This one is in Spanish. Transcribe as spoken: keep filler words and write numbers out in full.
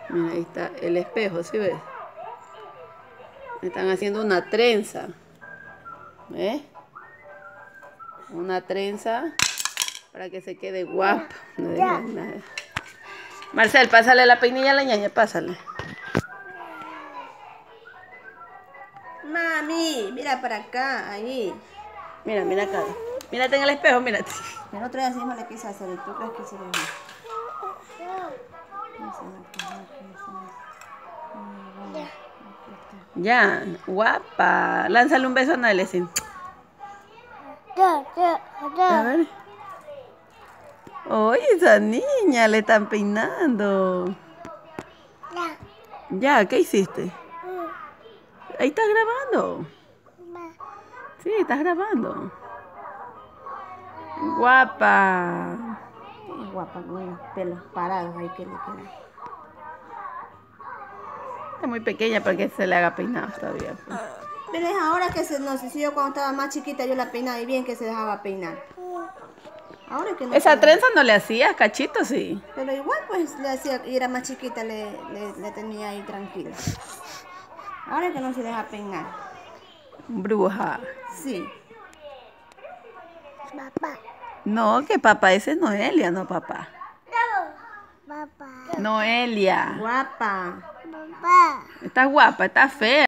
Mira, ahí está el espejo, ¿sí ves? Me están haciendo una trenza. ¿Ves? Una trenza para que se quede guapa. No dejes nada. Marcel, pásale la peinilla a la ñaña, pásale. Mami, mira para acá, ahí. Mira, mira acá. Mírate en el espejo, mírate. El otro día sí no le quise hacer, ¿tú crees que sí le hice? Ya, guapa. Lánzale un beso a Nalesin. A ver. Oye, esa niña le están peinando. Ya, ¿qué hiciste? Ahí estás grabando. Sí, estás grabando. Guapa. Es guapa, con los pelos parados ahí que le quedan. Está muy pequeña para que se le haga peinado todavía. Pues. Pero es ahora que se, no sé si yo cuando estaba más chiquita yo la peinaba y bien que se dejaba peinar. Ahora es que no. Esa trenza no le hacías, cachito, sí. Pero igual pues le hacía, y era más chiquita, le, le, le tenía ahí tranquila. Ahora es que no se deja peinar. Bruja. Sí. Papá. No, que papá, ese es Noelia, no papá. Papá. Noelia. Guapa. Papá. Estás guapa, estás fea.